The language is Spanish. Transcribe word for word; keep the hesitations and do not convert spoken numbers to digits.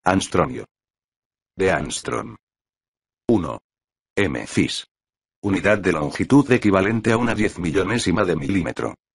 Armstronio. De Armstrong. uno. M. Fis. Unidad de longitud equivalente a una diez millonésima de milímetro.